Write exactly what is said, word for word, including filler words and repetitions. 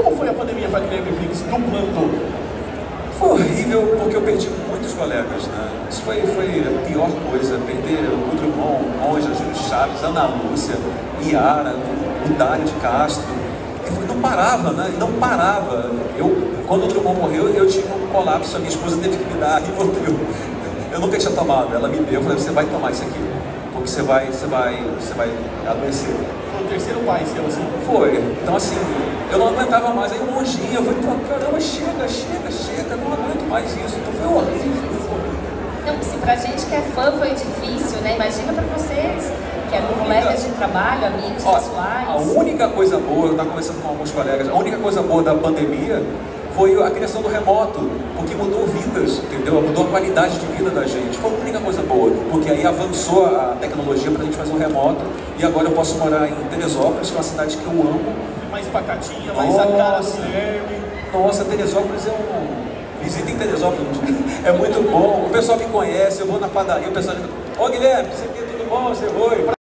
Como foi a pandemia para a Guilherme Briggs no plantão? Foi horrível porque eu perdi muitos colegas, né? Isso foi, foi a pior coisa, perder o Drummond, o Monja, Júlio Chaves, Ana Lúcia, Iara, o Dário de Castro. E foi, não parava, né? Não parava. Eu, quando o Drummond morreu, eu tive um colapso, a minha esposa teve que me dar Rivotril. Eu nunca tinha tomado, ela me deu, eu falei, você vai tomar isso aqui, porque você vai, você vai, você vai adoecer. Foi o terceiro pai seu, assim? Foi. Então, assim, eu não aguentava mais. Aí o monjinho, eu falei, caramba, chega, chega, chega, não aguento mais isso. Então foi horrível. Não, se pra gente que é fã foi difícil, né? Imagina pra vocês, que eram colegas de trabalho, amigos, Ó, pessoais. A única coisa boa, eu estava conversando com alguns colegas, a única coisa boa da pandemia foi a criação do remoto, porque mudou vidas, entendeu? Mudou a qualidade de vida da gente. Foi a única coisa boa, porque aí avançou a tecnologia para a gente fazer um remoto, e agora eu posso morar em Teresópolis, que é uma cidade que eu amo. Mais pacatinha, mais a cara do Guilherme. Nossa, Teresópolis é um... Visitem Teresópolis, é muito bom. O pessoal me conhece, eu vou na padaria, o pessoal diz, ô Guilherme, isso aqui é tudo bom, você foi?